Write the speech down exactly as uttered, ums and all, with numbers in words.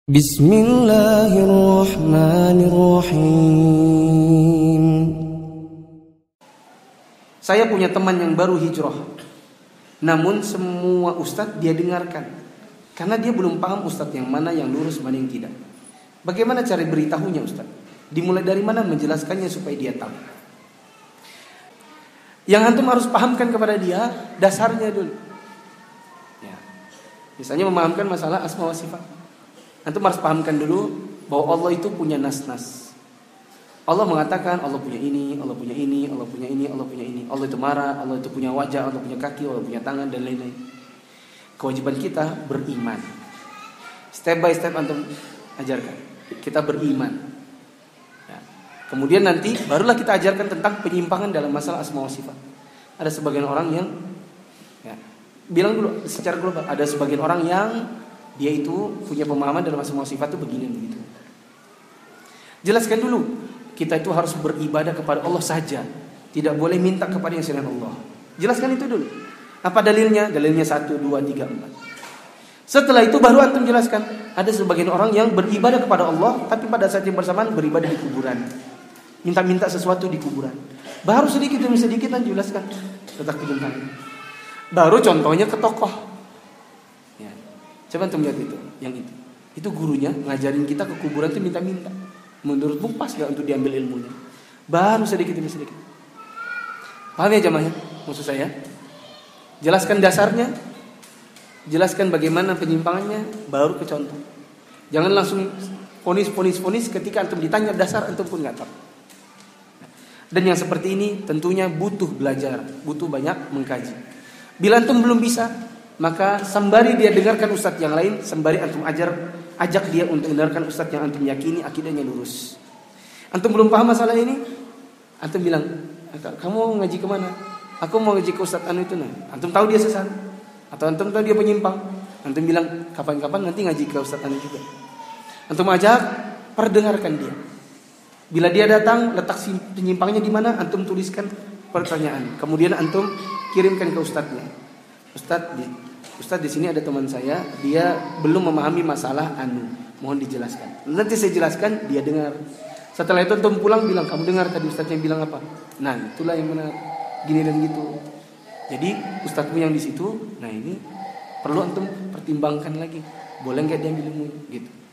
Bismillahirrahmanirrahim. Saya punya teman yang baru hijrah. Namun semua ustadz dia dengarkan. Karena dia belum paham ustadz yang mana yang lurus, mana yang tidak. Bagaimana cara beritahunya ustadz? Dimulai dari mana menjelaskannya supaya dia tahu? Yang antum harus pahamkan kepada dia dasarnya dulu. Ya. Misalnya memahamkan masalah asma wa sifat. Antum harus pahamkan dulu bahwa Allah itu punya nas-nas. Allah mengatakan Allah punya ini, Allah punya ini, Allah punya ini, Allah punya ini. Allah itu marah, Allah itu punya wajah, Allah punya kaki, Allah punya tangan dan lain-lain. Kewajiban kita beriman. Step by step antum ajarkan. Kita beriman. Ya. Kemudian nanti barulah kita ajarkan tentang penyimpangan dalam masalah asma wa sifat. Ada sebagian orang yang ya, bilang dulu secara global, ada sebagian orang yang dia itu punya pemahaman dalam asma wa sifat itu begini begitu. Jelaskan dulu, kita itu harus beribadah kepada Allah saja, tidak boleh minta kepada yang selain Allah. Jelaskan itu dulu. Apa dalilnya? Dalilnya satu, dua, tiga, empat. Setelah itu baru antum jelaskan. Ada sebagian orang yang beribadah kepada Allah, tapi pada saat yang bersamaan beribadah di kuburan, minta-minta sesuatu di kuburan. Baru sedikit demi sedikit antum jelaskan letak penyimpangan. Baru contohnya ke tokoh. Coba antum lihat itu, yang itu. Itu gurunya ngajarin kita ke kuburan itu minta-minta. Menurutmu pas gak untuk diambil ilmunya? Baru sedikit demi sedikit. Paham ya jamaah? Maksud saya, jelaskan dasarnya, jelaskan bagaimana penyimpangannya, baru ke contoh. Jangan langsung ponis-ponis-ponis ketika antum ditanya dasar antum pun nggak tahu. Dan yang seperti ini tentunya butuh belajar, butuh banyak mengkaji. Bila antum belum bisa, maka sembari dia dengarkan ustadz yang lain, sembari antum ajar, ajak dia untuk dengarkan ustadz yang antum yakini akidahnya lurus. Antum belum paham masalah ini, antum bilang, kamu mau ngaji kemana? Aku mau ngaji ke ustadz anu itu. Nah, antum tahu dia sesat, atau antum tahu dia penyimpang, antum bilang kapan-kapan nanti ngaji ke ustadz anu juga. Antum ajak, perdengarkan dia. Bila dia datang, letak penyimpangnya di mana, antum tuliskan pertanyaan. Kemudian antum kirimkan ke ustadznya. Ustadz, di, Ustadz di sini ada teman saya, dia belum memahami masalah anu, mohon dijelaskan. Nanti saya jelaskan, dia dengar. Setelah itu antum pulang bilang, kamu dengar tadi Ustadz yang bilang apa? Nah, itulah yang benar, gini dan gitu. Jadi Ustadzmu yang di situ, nah ini perlu antum pertimbangkan lagi, boleh nggak dia ambil ilmu gitu.